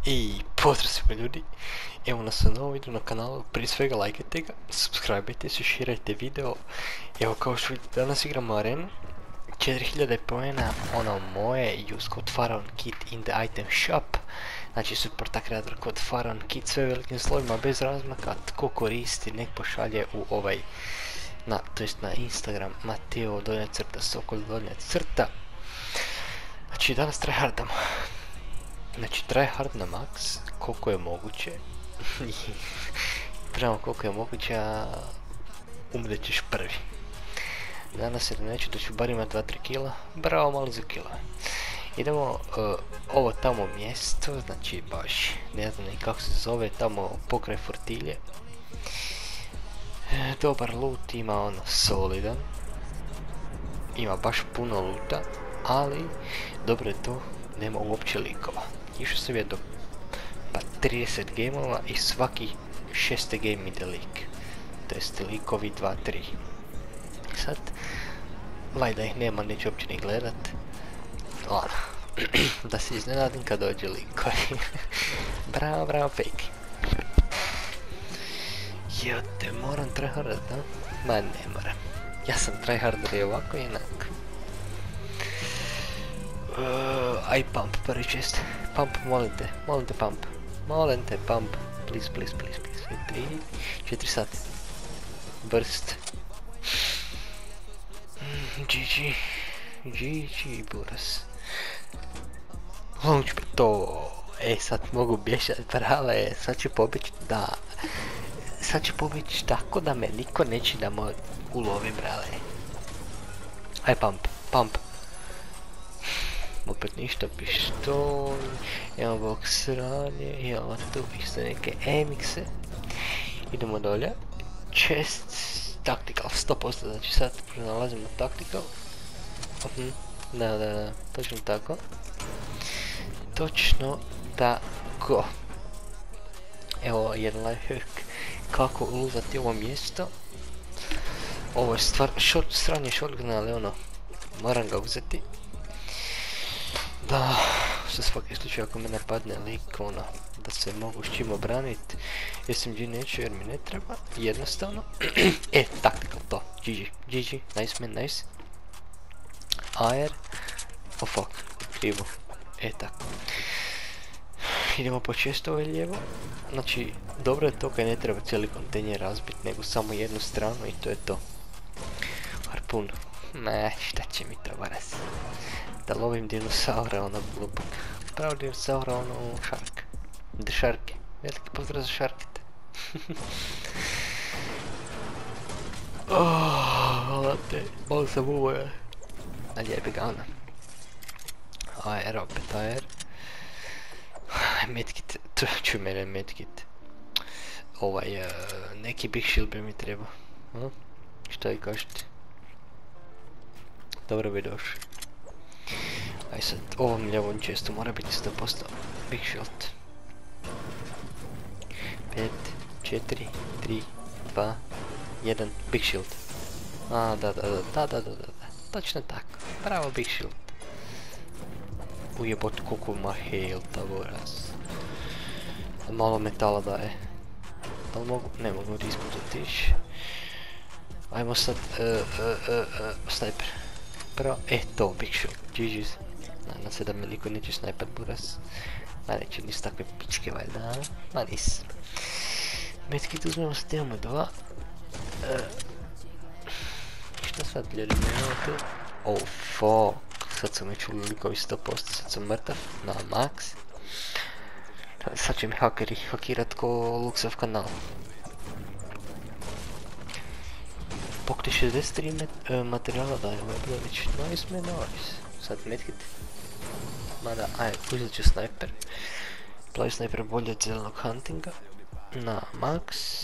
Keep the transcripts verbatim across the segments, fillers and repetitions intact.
I pozdrav svima ljudi, evo nas na novom videu na kanalu, prije svega lajkajte ga, subscribe-ajte se, širajte video. Evo kao što vidite, danas igramo arenu, četiri hiljade poena, ono moje, use code FaraonKit in the item shop. Znači supporta kreator kod FaraonKit, sve velikim slovima, bez razmaka, tko koristi, nek pošalje u ovaj, na, to jest na Instagram, Mateo donja crta, Sokol donja crta. Znači danas tryhardamo. Znači tryhard na max, koliko je moguće. Pravo koliko je moguće, a umret ćeš prvi. Danas se neću, da ću bar imat dva tri kila, bravo malo za kilo. Idemo uh, ovo tamo mjesto, znači baš ne znam ni kako se zove, tamo pokraj Fortilje. E, dobar loot, ima ono solidan. Ima baš puno loota, ali dobro je to, nema uopće likova. Išao sam je do pa trideset gameova i svaki šesti game ide lik. To jest likovi dva tri. Sad, vajda ih nema, neću uopće ni gledat. Lada, da se iznenadim kad dođe likovi. Bravo, bravo, fake. Jo, te moram tryhardat, da? Ma ne moram. Ja sam tryharder i ovako i onako. Uh, aj pump, prvi čest. Pump, molim te, molim te pump. Molim te pump. Please, please, please, please. tri, četiri sati. Burst. Mm, G G. G G, buras. Launch to. E, sad mogu bješat, prava je. Sad ću pobjeći da... Sad ću pobjeći tako da me niko neće da me ulovi, brale. Aj pump, pump. Opet ništa, pištolj, imamo box sranje, imamo tu isto neke emikse. Idemo dolje. Chest, tactical, sto posto, znači sad pronalazimo tactical. Uh-huh. Da, da, da, točno tako. Točno tako. Evo jedan lifehack kako uluzati ovo mjesto. Ovo je stvar, short, sranje shotgun, ali ono, moram ga uzeti. Da, za svaki slučaj ako me napadne lik, ono, da se mogu s čim obranit. S M G neću jer mi ne treba, jednostavno. E, tactical to, G G, G G, nice man, nice. Air, oh fuck, krivo, e tako. Idemo po čestove lijevo, znači dobro je to kad ne treba cijeli kontejner razbit, nego samo jednu stranu i to je to. Harpun, ne, šta će mi to varas. Da lovim dinosaura onog glupog. Pravo dinosaura ono šark. The šarke. Veliki pozdrav za šarkete. Oh, hvala te. Malo sam uvoja. Ali jebi ga ona. Air, opet air. Medkit. Čuj mene medkit. Ovaj, uh, neki big shield bi mi trebao. Hm? Šta vi kažete? Dobro bi došli. Aj sad, ovom ljevom često mora biti sto posto big shield. pet, četiri, tri, dva, jedan, big shield. A, da, da, da, da, da, da, da, točno tako, bravo big shield. Ujebot koliko ima healta, voraz. Malo metala daje. Da li mogu? Ne mogu ispod otići. Ajmo sad, uh, uh, uh, uh, sniper. Prvo, e to, big shield, G G's. Nadam se da me liko neće snajpat buras. Ma neće nis takve pičke valjda, ma nis. Medkit uzmemo sad, imamo dva. Uh, šta sad ljudi, imamo tu? Oh fuck, sad sam već u likovi sto posto, sad sam mrtav, na max. Sad će mi hakeri hakirat ko Luxov kanal. Pokti šezdeset tri uh, materijala daje, ovo je bilo već nice man, nice. Sad medkit. Mada, aj, uzet ću sniper. Plavi sniper bolje od zelenog huntinga. Na max.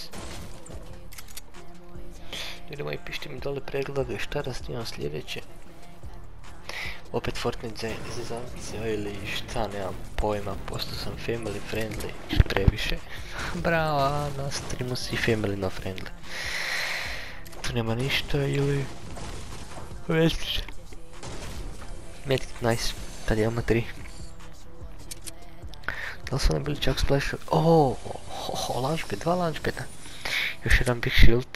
Idemo i pišite mi dole preglede šta da snimam sljedeće. Opet Fortnite zezancija ili šta, nemam pojma, postao sam family friendly previše. Bravo, na streamu si family no friendly. Tu nema ništa ili... Medkit. Medkit, nice. Tad imamo tri. Da li su oni bili čak splashovi? Oooo, oh, launchpad, dva launchpada. Još jedan big shield.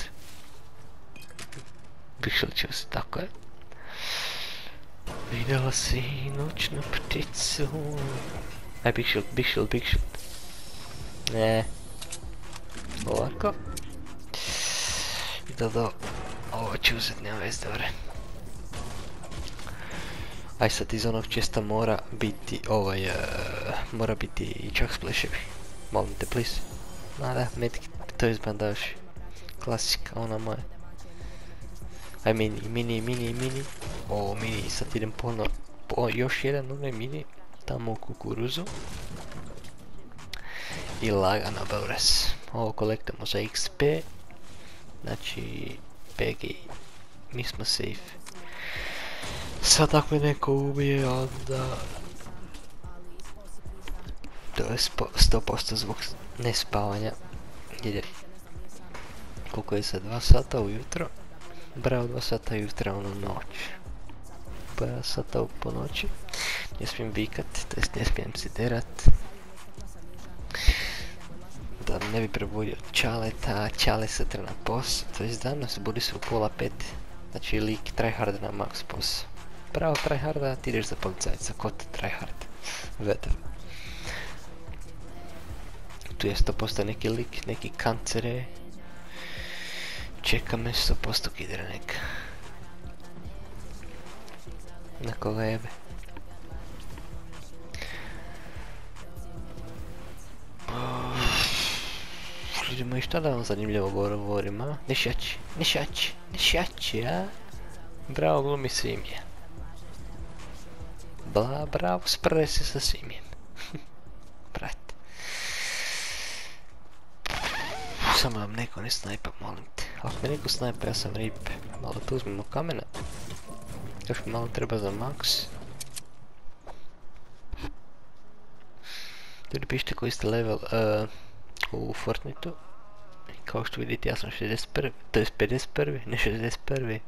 Big shield će se, tako je. Vidjela si noćnu pticu. Aj, big shield, big shield, big shield. Ne. Ovako. I da do... Ovo ću uzeti, nema vez, dobre. Aj sad iz onog česta mora biti ovaj... Uh, mora biti i čak splashevi. Molim te, please. Nada, medkit, to je bandaži. Klasika, ona moja. Aj mini, mini, mini, mini. O, mini, sad idem polno. Po, još jedan onaj mini. Tamo u kukuruzu. I lagano bavres. Ovo kolektamo za X P. Znači, P G. Mi smo safe. Sad ako me neko ubije, onda... To je sto posto zbog nespavanja. Ide. Koliko je sad? dva sata ujutro. Bravo, dva sata ujutro, ono noć. Pa sata po noći. Ne smijem vikat, to jest ne smijem se derat. Da ne bi prebudio Čaleta, Čale sutra na pos. To jest danas budi se u pola pet. Znači lik tryharda na max pos. Bravo tryharda, ti ideš za policajca, ko te tryhard? Vedem. Tu je sto posto neki lik, neki kancere. Čeka me sto posto kidra neka. Na koga jebe. Idemo i šta da vam zanimljivo govorim, a? Nešači, nešači, nešači, a? Bravo glumi svimje. Bla, bravo, sprve se sa svimjem. Brate. Samo da neko ne snajpa, molim te. Ako me neko snajpa, ja sam rip. Malo tu uzmemo kamena. Još mi malo treba za max. Ljudi pišite koji ste level uh, u Fortniteu. Kao što vidite, ja sam šezdeset prvi, to je pedeset prvi, ne šezdeset prvi.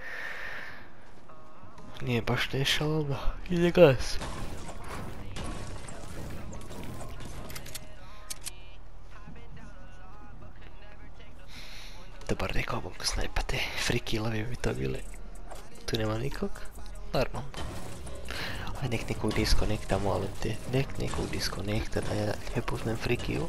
Nije baš nešalo, no, ide gas. Dobar, rekao bom ko snajpate, free killovi bi to bili. Tu nema nikog, normalno. Aj nek nekog diskonekta, molim te, nek nekog diskonekta da ja ne puzmem free kill.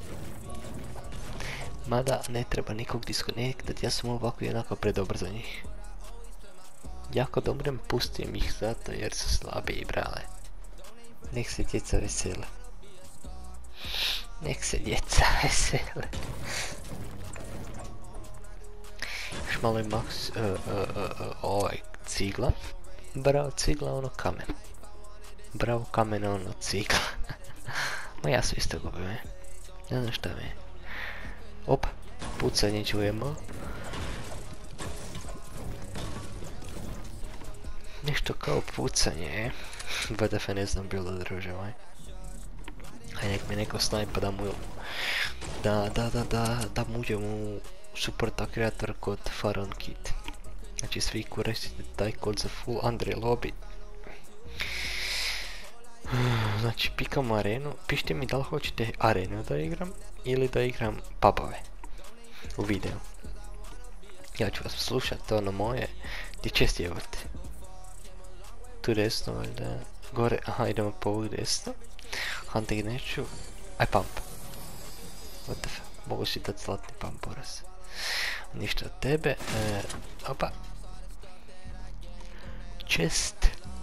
Mada ne treba nikog diskonektat, ja sam ovako i onako predobar za njih. Jako dobrem pustim ih zato jer su slabiji, brale. Nek se djeca vesele. Nek se djeca vesele. Još malo je max, uh, uh, uh, uh, ovaj cigla. Bravo cigla, ono kamen. Bravo kamen, ono cigla. Ma ja su isto gubim, ne? Ne znam šta mi je. Opa, pucanje čujemo. Nešto kao pucanje, e. B D F ne znam bilo druže, ovaj. Aj nek mi neko snajpa da mu... Da, da, da, da, da mu uđem u supporta kreator kod Faron Kit. Znači svi koristite taj kod za full Andre lobby. Znači pikamo arenu, pišite mi da li hoćete arenu da igram ili da igram pubove u videu. Ja ću vas slušat, to ono moje, gdje će stjevate. Tu desno valjda, gore, aha idemo po ovog desno. Hunting neću, aj pump. What the f, mogu si dat zlatni pump poraz. Ništa od tebe, e, opa. Chest.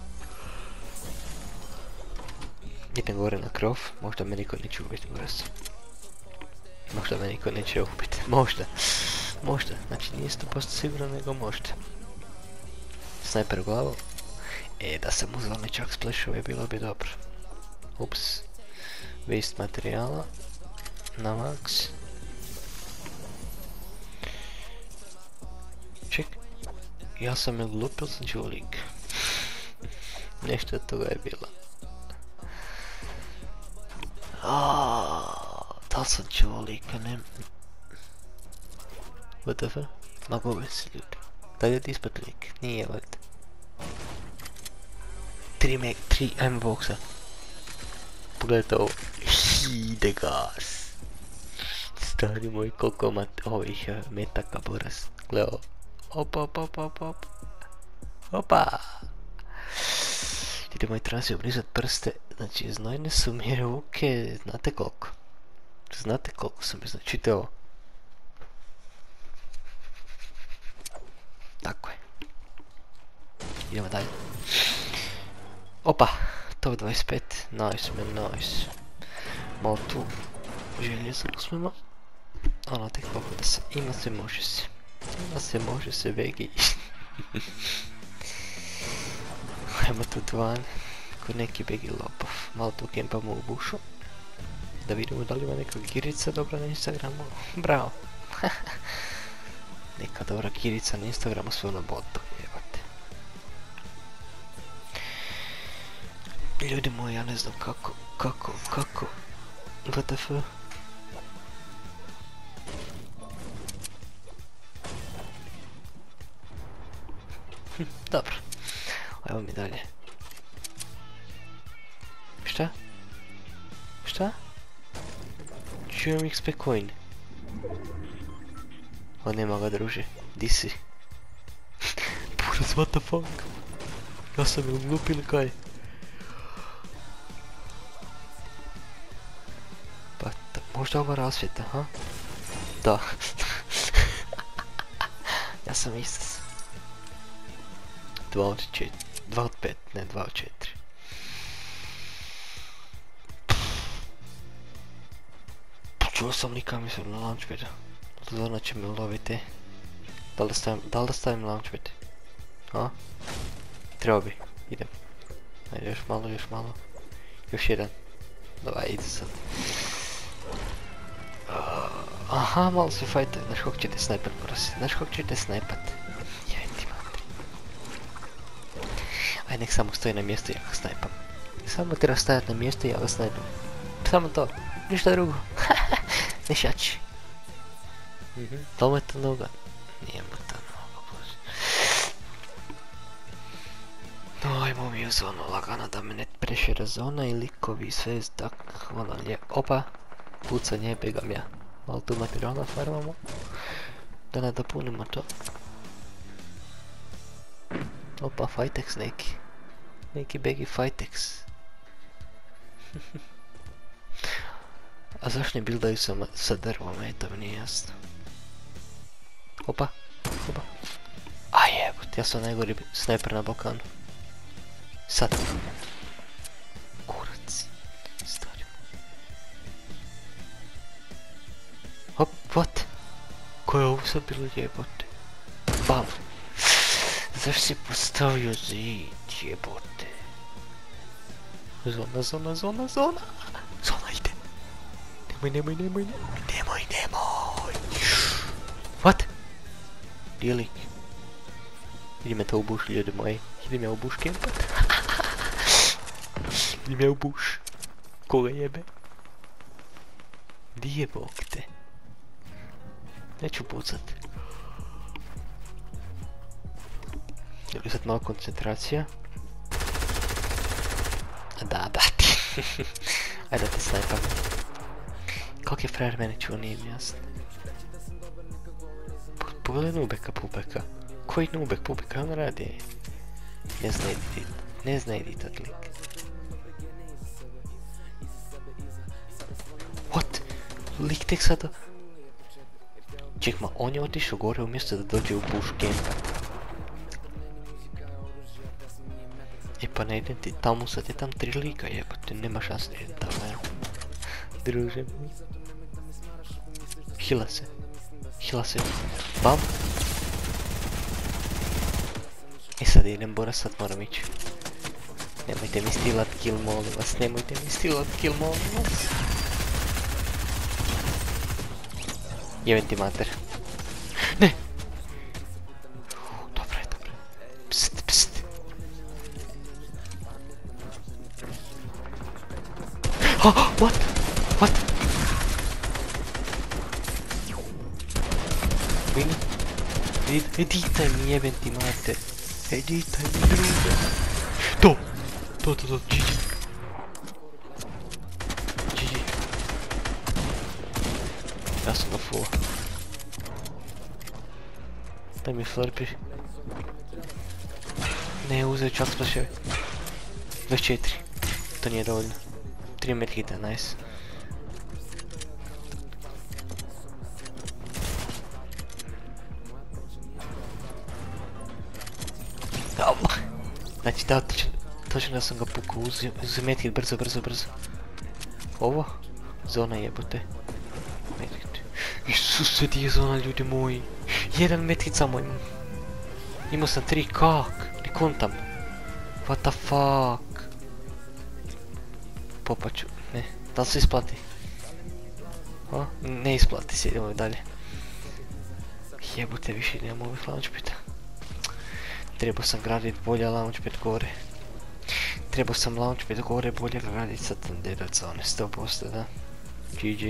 Idem gore na krov, možda me niko neće ubiti brzo. Možda me niko neće ubiti, možda. Možda, znači nije sto posto sigurno nego možda. Snajper u glavu. E, da sam uzval nečak splashove bilo bi dobro. Ups. Waste materijala. Na max. Ček. Ja sam me glupio sam čulik. Nešto od toga je bilo. Aaaa, da li sam čuo lika, ne... What the fuck? Ma gube se ljudi. Da je ispod lik, nije valjda. Tri meg, tri, ajmo boksa. Pogledajte ovo. ide gas. Stari moj, koliko ima ovih uh, metaka porast. Gle ovo. Opa, opa, opa, opa, opa. Opa. Idemo i treba si obrizat prste. Znači, znojne su mi ruke, znate koliko? Znate koliko sam mi, znači, čite ovo. Tako je. Idemo dalje. Opa, top dvadeset pet, nice man, nice. Malo tu željezo uzmemo. Ono tek kako da se, ima se, može se. Ima se, može se, vegi. Ajmo tu dvan, ko neki begi lopov. Malo tu kempamo u bušu. Da vidimo da li ima neka girica dobra na Instagramu. Bravo. Neka dobra girica na Instagramu sve na botu, jebate. Ljudi moji, ja ne znam kako, kako, kako. W T F. Hm, dobro. Evo mi dalje. Šta? Šta? Čujem X P coin. O, nema ga, druže. Di si? Buraz, what the fuck? Ja sam ili glup ili kaj? Pa, možda ova rasvjeta, ha? Da. Ja sam Isus. Dva od četiri. Dva od pet, ne, dva od četiri. Čuo sam lika, mislim, na launchpadu. Zona će me loviti. Da li da stavim, da li da stavim launchpad? A? Treba bi. Idem. Ajde, još malo, još malo. Još jedan. Dovaj, ide sad. Uh, aha, malo se fajte. Znaš kog ćete snajpat, prosi. Znaš kog ćete snajpat? Jaj ti matri. Aj, nek samo stoji na mjestu i ja ga snajpam. Samo treba stajati na mjestu i ja ga snajpam. Samo to. Ništa drugo. Ne šači. Mm-hmm. Da li mu je to noga? Nije mu to noga, bože. No, ajmo mi u zonu lagano da me ne prešira zona i likovi sve tak, ono lije. Opa, pucanje, begam ja. Malo tu materijala farmamo. Da ne dopunimo to. Opa, Fightex neki. Neki begi Fightex. A zašto ne bildaju sa, sa drvom, e, to mi nije jasno. Opa, opa. A jebut, ja sam najgori snajper na Balkanu. Sad. Kurac. Stavimo. Hop, what? Ko je ovo sad bilo jebote? Bam. Zašto si postavio zid, jebote? Zona, zona, zona, zona. Zona ide. Nemoj, nemoj, nemoj, nemoj, nemoj, nemoj. What? Gdje je lik? Idem ja to u buš, ljudi moji. Idem ja u buš kempat. Idem ja u buš. Koga jebe? Di je bog te? Neću pucat. Dobro, sad malo koncentracija. Da, brati. Ajde da te snajpam. Kak je frajer mene čuo, nije mi jasno. Pogledaj Nubeka, Pubeka. Koji Nubek, Pubeka, on radi? Ne zna editit, ne zna editat lik. What? Lik tek sada... Ček ma, on je otišao gore umjesto da dođe u bush gamepat. E pa ne idem ti tamo, sad je tam tri lika jebate, nema šanse da idem tamo, evo. Druže mi. Hila se. Hila se. Bam. E sad idem Bora, sad moram ići. Nemojte mi stilat kill, molim vas, nemojte mi stilat kill, molim vas. Jebem ti mater. Ne! Dobro je, dobro je. Pst, pst. Oh, what? What? Vini? Editaj mi, jebem ti mater. Editaj mi, druže. To! To, to, to, G G. G G. Ja sam ga full. Daj mi flurpi. Ne, uzeo čak splaševi. dvadeset četiri. To nije dovoljno. tri medhita, nice. Znači da, točno da sam ga pukao, uzeo medhit, brzo, brzo, brzo. Ovo? Zona jebote. Medhit. Isuse, di je zona, ljudi moji. Jedan medhit samo imam. Imao sam tri, kak? Ne kontam. What the fuck? Popaću, ne. Da li se isplati? O, ne isplati se, idemo dalje. Jebote, više nemam ovih launchpita. Trebao sam gradit bolje launchpad gore. Trebao sam launchpad gore bolje gradit sa Thundered Zone, sto posto da. G G.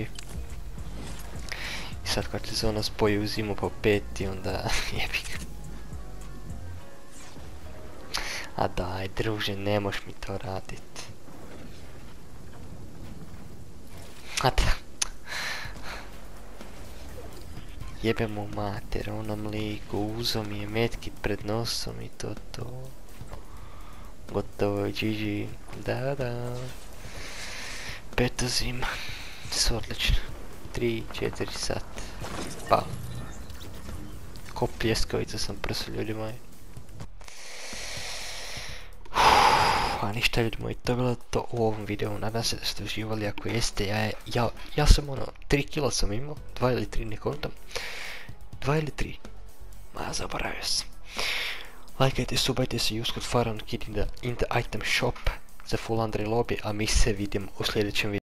I sad kad ti zona spoji u zimu po pet i onda jebik. A daj druže, ne moš mi to radit. A da. Jebe mu mater, onom liku, uzo mi je medkit pred nosom i to to. Gotovo je, G G. Da, da. Peta zima. Su odlično. tri, četiri sat. Pa. Ko pljeskavica sam prso, ljudi moji. A ništa, ljudi moji, to je bilo to u ovom videu. Nadam se da ste uživali, ako jeste. Ja, ja, ja sam ono, tri kila sam imao, dva ili tri, ne kontam. dva ili tri. Ma, zaboravio sam. Lajkajte, subajte se, use code Faron Kid in the, in the item shop za full Andre lobby, a mi se vidimo u sljedećem videu.